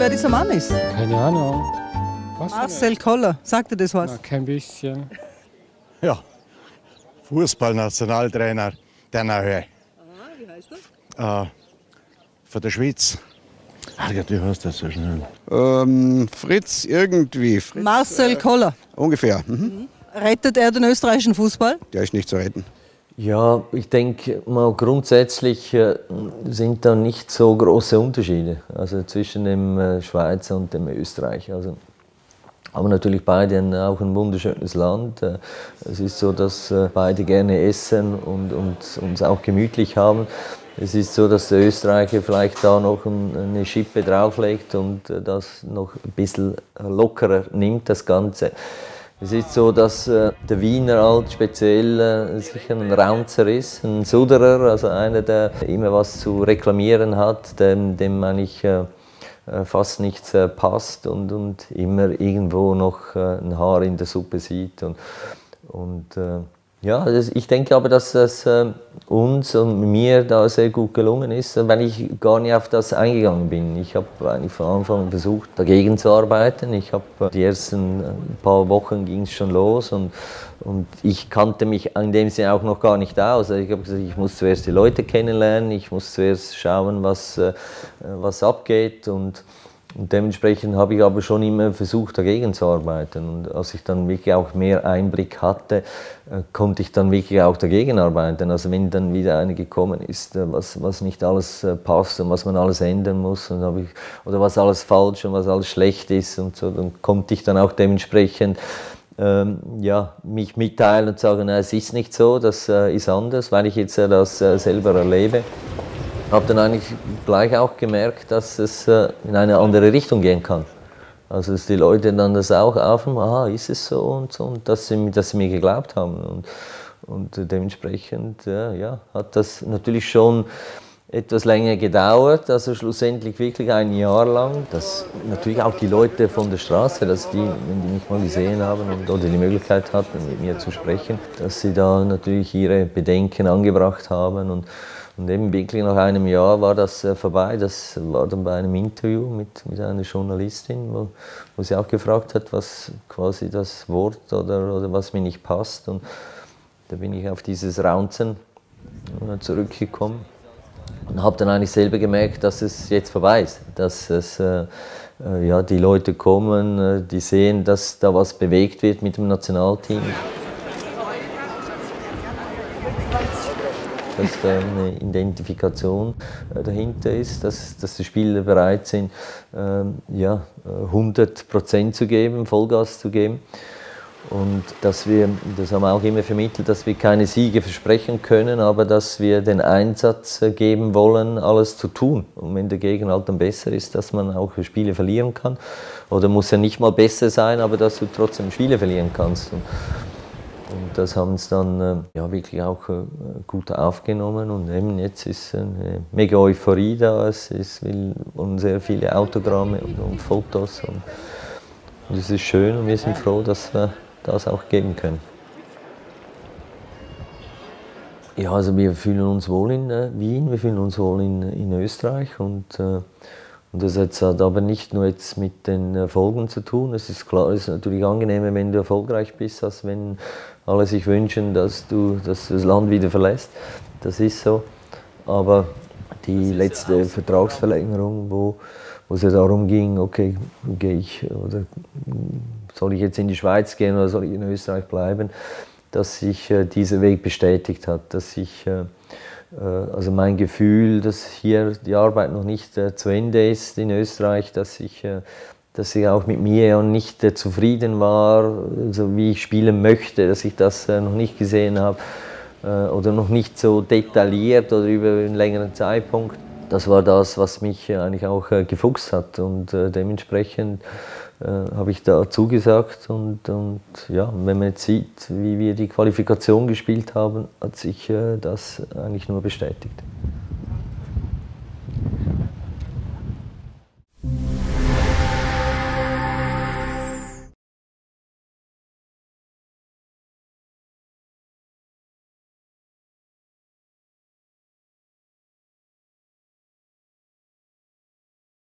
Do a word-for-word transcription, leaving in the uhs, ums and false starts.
wer dieser Mann ist? Keine Ahnung. Was Marcel Koller, sagt dir das was? Na, kein bisschen. Ja, Fußballnationaltrainer der Nähe. Ah, wie heißt er? Äh, von der Schweiz. Ach, wie heißt das so schnell? Ähm, Fritz irgendwie. Fritz, Marcel Koller. Ungefähr. Mhm. Rettet er den österreichischen Fußball? Der ist nicht zu retten. Ja, ich denke mal grundsätzlich äh, sind da nicht so große Unterschiede, also zwischen dem äh, Schweizer und dem Österreich. Also haben natürlich beide ein, auch ein wunderschönes Land. Äh, es ist so, dass äh, beide gerne essen und, und uns auch gemütlich haben. Es ist so, dass der Österreicher vielleicht da noch ein, eine Schippe drauflegt und äh, das noch ein bisschen lockerer nimmt, das Ganze. Es ist so, dass äh, der Wiener halt speziell äh, sicher ein Raunzer ist, ein Suderer, also einer, der immer was zu reklamieren hat, dem, dem eigentlich äh, fast nichts äh, passt und, und immer irgendwo noch äh, ein Haar in der Suppe sieht. Und, und äh, ja, das, ich denke aber, dass das äh, uns und mir da sehr gut gelungen ist, weil ich gar nicht auf das eingegangen bin. Ich habe eigentlich von Anfang an versucht, dagegen zu arbeiten. Ich habe äh, die ersten äh, paar Wochen ging es schon los und, und ich kannte mich in dem Sinne auch noch gar nicht aus. Also ich habe gesagt, ich muss zuerst die Leute kennenlernen, ich muss zuerst schauen, was, äh, was abgeht und Und dementsprechend habe ich aber schon immer versucht, dagegen zu arbeiten. Und als ich dann wirklich auch mehr Einblick hatte, konnte ich dann wirklich auch dagegen arbeiten. Also wenn dann wieder eine gekommen ist, was, was nicht alles passt und was man alles ändern muss und habe ich, oder was alles falsch und was alles schlecht ist und so, dann konnte ich dann auch dementsprechend ähm, ja, mich mitteilen und sagen, na, es ist nicht so, das äh, ist anders, weil ich jetzt äh, das äh, selber erlebe. Ich habe dann eigentlich gleich auch gemerkt, dass es äh, in eine andere Richtung gehen kann. Also dass die Leute dann das auch aufnehmen, aha, ist es so und so, und dass sie, dass sie mir geglaubt haben. Und, und dementsprechend äh, ja, hat das natürlich schon etwas länger gedauert, also schlussendlich wirklich ein Jahr lang, dass natürlich auch die Leute von der Straße, dass die, wenn die mich mal gesehen haben und, oder die Möglichkeit hatten, mit mir zu sprechen, dass sie da natürlich ihre Bedenken angebracht haben. Und, Und eben wirklich nach einem Jahr war das äh, vorbei. Das war dann bei einem Interview mit, mit einer Journalistin, wo, wo sie auch gefragt hat, was quasi das Wort oder, oder was mir nicht passt. Und da bin ich auf dieses Raunzen äh, zurückgekommen und habe dann eigentlich selber gemerkt, dass es jetzt vorbei ist. Dass es, äh, äh, ja, die Leute kommen, äh, die sehen, dass da was bewegt wird mit dem Nationalteam. Dass da eine Identifikation dahinter ist, dass, dass die Spieler bereit sind, ähm, ja, hundert Prozent zu geben, Vollgas zu geben. Und dass wir, das haben wir auch immer vermittelt, dass wir keine Siege versprechen können, aber dass wir den Einsatz geben wollen, alles zu tun. Und wenn der Gegner halt dann besser ist, dass man auch Spiele verlieren kann. Oder muss ja nicht mal besser sein, aber dass du trotzdem Spiele verlieren kannst. Und, Und das haben sie dann äh, ja, wirklich auch äh, gut aufgenommen und eben jetzt ist eine mega Euphorie da, es ist, und sehr viele Autogramme und, und Fotos und, und es ist schön und wir sind froh, dass wir das auch geben können. Ja, also wir fühlen uns wohl in äh, Wien, wir fühlen uns wohl in, in Österreich und äh, Und das hat aber nicht nur jetzt mit den Erfolgen zu tun. Es ist klar, es ist natürlich angenehmer, wenn du erfolgreich bist, als wenn alle sich wünschen, dass du, dass du das Land wieder verlässt. Das ist so. Aber die letzte Vertragsverlängerung, wo, wo es ja darum ging, okay, gehe ich oder soll ich jetzt in die Schweiz gehen oder soll ich in Österreich bleiben, dass sich äh, dieser Weg bestätigt hat, dass ich äh, Also mein Gefühl, dass hier die Arbeit noch nicht äh, zu Ende ist in Österreich, dass ich, äh, dass ich auch mit mir ja nicht äh, zufrieden war, so wie ich spielen möchte, dass ich das äh, noch nicht gesehen habe äh, oder noch nicht so detailliert oder über einen längeren Zeitpunkt. Das war das, was mich äh, eigentlich auch äh, gefuchst hat und äh, dementsprechend äh, habe ich da zugesagt und, und ja, wenn man jetzt sieht, wie wir die Qualifikation gespielt haben, hat sich äh, das eigentlich nur bestätigt.